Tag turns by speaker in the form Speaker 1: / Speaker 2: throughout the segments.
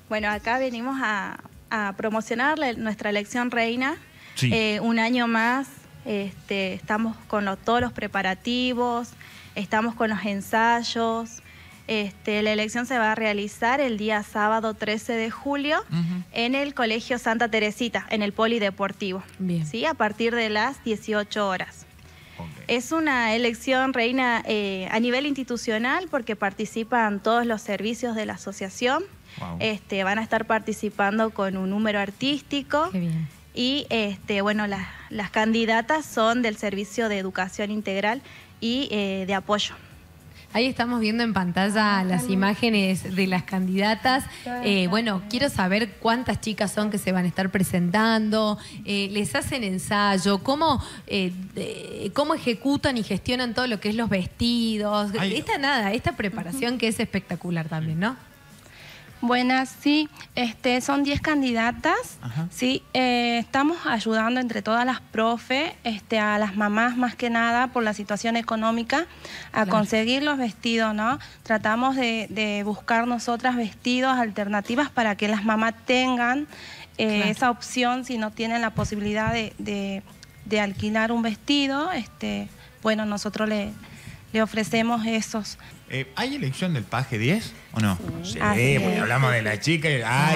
Speaker 1: Bueno, acá venimos a promocionar nuestra elección reina.
Speaker 2: Sí.
Speaker 1: Un año más, estamos con todos los preparativos, estamos con los ensayos. La elección se va a realizar el día sábado 13 de julio en el Colegio Santa Teresita, en el Polideportivo.
Speaker 3: Bien.
Speaker 1: ¿Sí? A partir de las 18 horas.
Speaker 2: Okay.
Speaker 1: Es una elección reina a nivel institucional porque participan todos los servicios de la asociación.
Speaker 2: Wow.
Speaker 1: Van a estar participando con un número artístico.
Speaker 3: Qué bien.
Speaker 1: Y bueno, las candidatas son del Servicio de Educación Integral y de Apoyo.
Speaker 3: Ahí estamos viendo en pantalla las imágenes de las candidatas. Bueno, quiero saber cuántas chicas son que se van a estar presentando, les hacen ensayo, cómo ejecutan y gestionan todo lo que es los vestidos. Esta preparación que es espectacular también, ¿no?
Speaker 4: Buenas, sí, son 10 candidatas, sí, estamos ayudando entre todas las profes, a las mamás más que nada por la situación económica, a conseguir los vestidos, ¿no? Tratamos de buscar nosotras vestidos, alternativas para que las mamás tengan esa opción si no tienen la posibilidad de alquilar un vestido, bueno, nosotros le ofrecemos esos.
Speaker 2: ¿Hay elección del paje 10 o no? Sí, porque hablamos de la chica y... ¡Ahí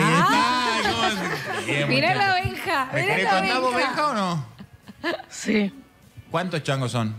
Speaker 2: está!
Speaker 3: Mirá la Benja.
Speaker 2: ¿Me querés contar vos, Benja, o no?
Speaker 5: Sí.
Speaker 2: ¿Cuántos changos son?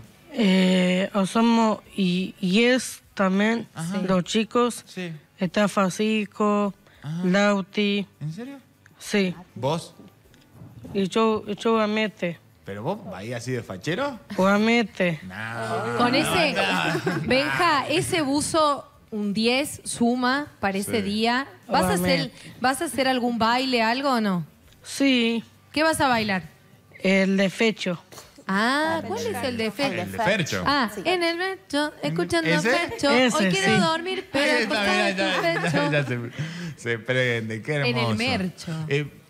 Speaker 5: Somos y es también los chicos.
Speaker 2: Sí.
Speaker 5: Está Francisco, Lauti.
Speaker 2: ¿En serio?
Speaker 5: Sí.
Speaker 2: ¿Vos?
Speaker 5: Y yo Guamete.
Speaker 2: ¿Pero vos ahí así de fachero?
Speaker 5: Guamete.
Speaker 2: No.
Speaker 3: Con ese, Benja, ese buzo, un 10 suma para ese día. ¿Vas a hacer algún baile, algo o no?
Speaker 5: Sí.
Speaker 3: ¿Qué vas a bailar?
Speaker 5: El de Fecho.
Speaker 3: Ah, ¿cuál es el de Fecho?
Speaker 2: El de Fercho.
Speaker 3: Ah, en el Fercho, escuchando
Speaker 2: ¿Ese?
Speaker 3: Fercho.
Speaker 5: Ese,
Speaker 3: Hoy quiero
Speaker 5: sí.
Speaker 3: dormir, pero
Speaker 2: Ahí está,
Speaker 3: acostado en tu
Speaker 2: ya
Speaker 3: pecho.
Speaker 2: se prende, qué hermoso.
Speaker 3: En el Mercho.